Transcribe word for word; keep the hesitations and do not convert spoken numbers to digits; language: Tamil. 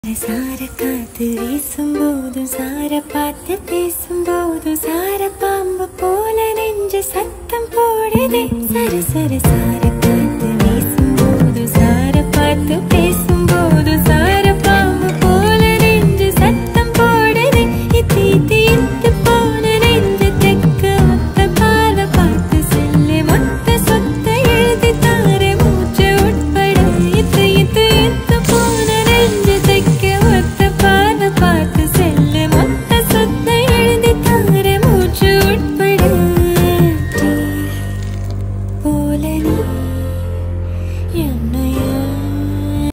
சார காத்து வீசும்போதும் சார பார்த்து பேசும்போதும் சார பாம்பு போல நெஞ்சு சத்தம் போடுதே. சர சர சார